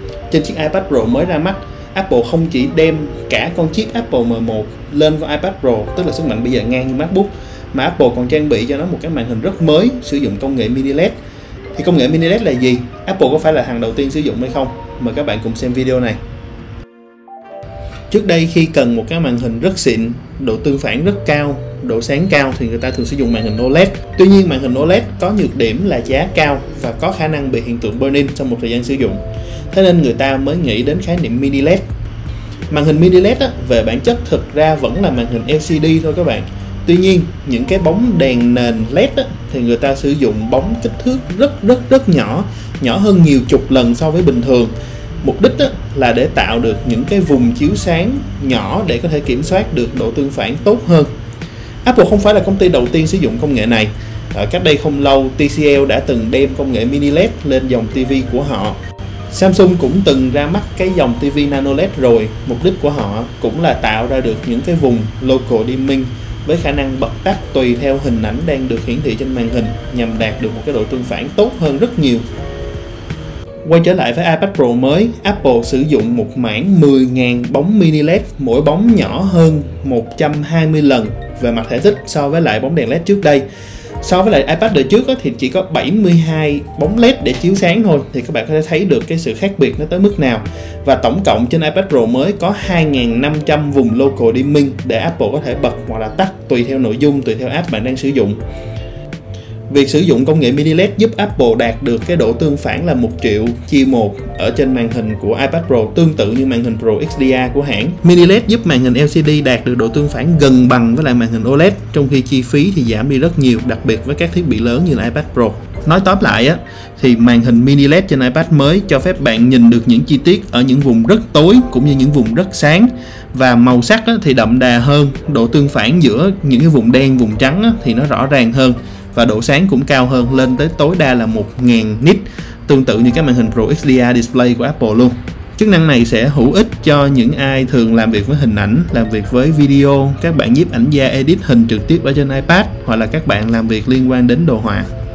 Trên chiếc iPad Pro mới ra mắt, Apple không chỉ đem cả con chip Apple M1 lên con iPad Pro, tức là sức mạnh bây giờ ngang như MacBook, mà Apple còn trang bị cho nó một cái màn hình rất mới sử dụng công nghệ mini LED. Thì công nghệ mini LED là gì? Apple có phải là hàng đầu tiên sử dụng hay không? Mời các bạn cùng xem video này. Trước đây khi cần một cái màn hình rất xịn, độ tương phản rất cao, độ sáng cao thì người ta thường sử dụng màn hình OLED. Tuy nhiên màn hình OLED có nhược điểm là giá cao và có khả năng bị hiện tượng burn-in trong một thời gian sử dụng. Thế nên người ta mới nghĩ đến khái niệm mini LED. Màn hình mini LED về bản chất thực ra vẫn là màn hình LCD thôi các bạn. Tuy nhiên những cái bóng đèn nền LED thì người ta sử dụng bóng kích thước rất nhỏ, nhỏ hơn nhiều chục lần so với bình thường. Mục đích là để tạo được những cái vùng chiếu sáng nhỏ để có thể kiểm soát được độ tương phản tốt hơn. Apple không phải là công ty đầu tiên sử dụng công nghệ này. Cách đây không lâu, TCL đã từng đem công nghệ mini LED lên dòng TV của họ. Samsung cũng từng ra mắt cái dòng TV Nano LED rồi. Mục đích của họ cũng là tạo ra được những cái vùng local dimming với khả năng bật tắt tùy theo hình ảnh đang được hiển thị trên màn hình nhằm đạt được một cái độ tương phản tốt hơn rất nhiều. Quay trở lại với iPad Pro mới, Apple sử dụng một mảng 10.000 bóng mini LED, mỗi bóng nhỏ hơn 120 lần về mặt thể tích so với lại bóng đèn LED trước đây. So với lại iPad đời trước thì chỉ có 72 bóng LED để chiếu sáng thôi, thì các bạn có thể thấy được cái sự khác biệt nó tới mức nào. Và tổng cộng trên iPad Pro mới có 2.500 vùng local dimming để Apple có thể bật hoặc là tắt tùy theo nội dung, tùy theo app bạn đang sử dụng. Việc sử dụng công nghệ mini LED giúp Apple đạt được cái độ tương phản là 1.000.000/1 ở trên màn hình của iPad Pro, tương tự như màn hình Pro XDR của hãng. Mini LED giúp màn hình LCD đạt được độ tương phản gần bằng với lại màn hình OLED, trong khi chi phí thì giảm đi rất nhiều, đặc biệt với các thiết bị lớn như là iPad Pro. Nói tóm lại thì màn hình mini LED trên iPad mới cho phép bạn nhìn được những chi tiết ở những vùng rất tối cũng như những vùng rất sáng, và màu sắc thì đậm đà hơn, độ tương phản giữa những cái vùng đen, vùng trắng thì nó rõ ràng hơn, và độ sáng cũng cao hơn, lên tới tối đa là 1000 nit, tương tự như cái màn hình Pro XDR Display của Apple luôn. Chức năng này sẽ hữu ích cho những ai thường làm việc với hình ảnh, làm việc với video, các bạn nhiếp ảnh gia edit hình trực tiếp ở trên iPad, hoặc là các bạn làm việc liên quan đến đồ họa.